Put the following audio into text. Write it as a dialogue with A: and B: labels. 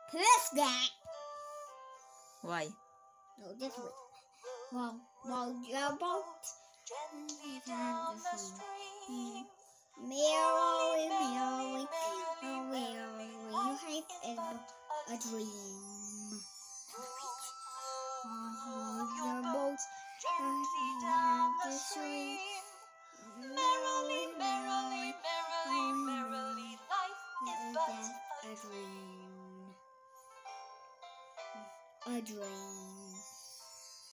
A: Press that.
B: Why?
A: No, this way. While your boat gently down the stream. Merrily, merrily, merrily, you have a dream. While your boat gently down the stream. Merrily, merrily, merrily, merrily, life is but a dream. A dream.